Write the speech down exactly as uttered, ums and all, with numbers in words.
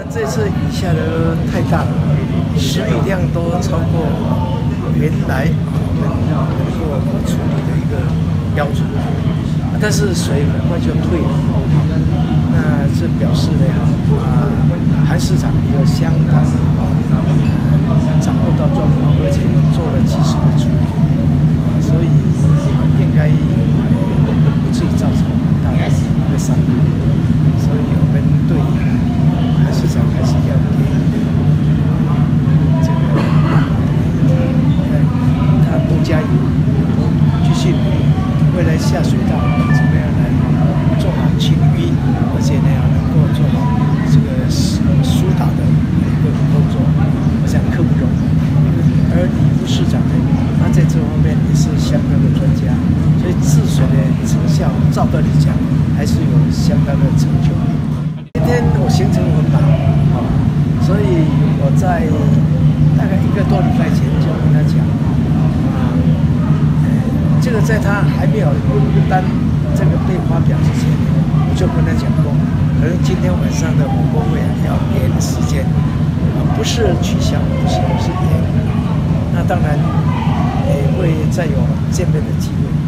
这次雨下的太大了，时雨量都超过原来我们能够处理的一个标准，但是水很快就退了。那这表示呢，啊，韩市长也有相当掌握到状况，而且做了及时的处理，所以应该不至于造成大的一个伤害。所以我们对韩市长还是要给这个他多加油，继续努力，未来下水道怎么样来做好清淤，而且呢能够做好这个疏导的一个工作，我想刻不容缓。而李副市长呢，他在这方面也是相当的专家，所以治水的成效，照道理讲还是有相当的成就。今天我行程很忙，所以我在大概一个多礼拜前就跟他讲，啊，这个在他还没有单这个被发表之前，我就跟他讲过，可能今天晚上的火锅会要延时间，啊，不是取消，不是，是延。那当然也会再有见面的机会。